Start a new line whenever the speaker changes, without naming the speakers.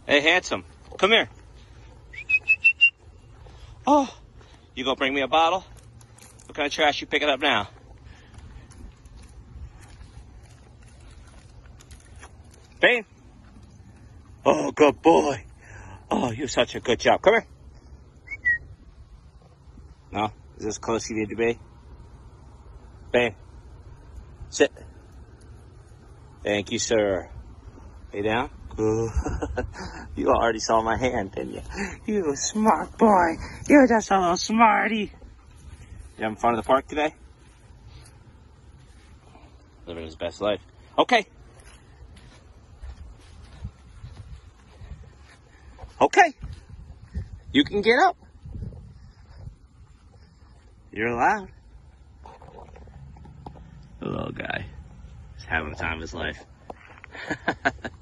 Hey, handsome, come here. Oh, you gonna bring me a bottle? What kind of trash you picking up now? Bane? Oh, good boy. Oh, you're such a good job. Come here. No? Is this close you need to be? Bane. Sit. Thank you, sir. Lay down. Good. You already saw my hand, didn't you? You smart boy. You're just a little smarty. You having fun at the park today? Living his best life. Okay. Okay. You can get up. You're allowed. The little guy is having the time of his life.